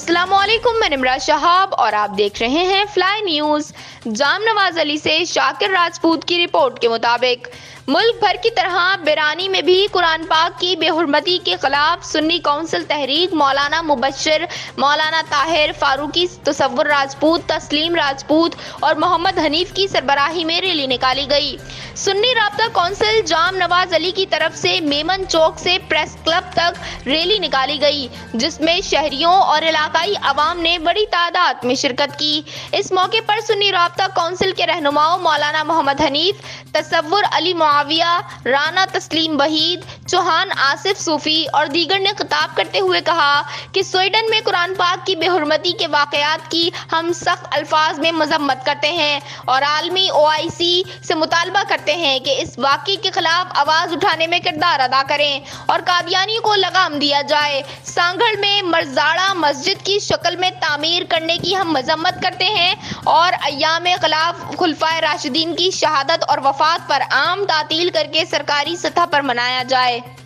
अस्सलाम वालेकुम, मैं निमरा शहाब और आप देख रहे हैं फ्लाई न्यूज। जाम नवाज अली से शाकिर राजपूत की रिपोर्ट के मुताबिक मुल्क भर की तरह बिरानी में भी कुरान पाक की बेहुरमती के खिलाफ सुन्नी काउंसिल तहरीक मौलाना मुबश्शिर, मौलाना ताहिर फारूकी, तसव्वुर राजपूत, तस्लीम राजपूत और मोहम्मद हनीफ की सरबराही में रैली निकाली गई। सुन्नी राब्ता काउंसिल जाम नवाज अली की तरफ से मेमन चौक से प्रेस क्लब तक रैली निकाली गई, जिसमें शहरियों और इलाकाई अवाम ने बड़ी तादाद में शिरकत की। इस मौके पर सुन्नी राब्ता काउंसिल के रहनुमाओं मौलाना मोहम्मद हनीफ, तसव्वुर अली मुआविया, राना तस्लीम वहीद, चौहान आसिफ सूफी और दीगर ने खिताब करते हुए कहा कि स्वीडन में कुरान पाक की बेहुरमती के वाकयात की हम सख्त अल्फाज में मजम्मत करते हैं और आलमी OIC से मुतालबा करते हैं कि इस वाक़े के खिलाफ आवाज उठाने में किरदार अदा करें और कादियानी को लगाम दिया जाए। सांगड़ में मरजाड़ा मस्जिद की शक्ल में तामीर करने की हम मजम्मत करते हैं और अय्याम खिलाफ खुलफाए राशिदीन की शहादत और वफात पर आम तातील करके सरकारी सतह पर मनाया जाए।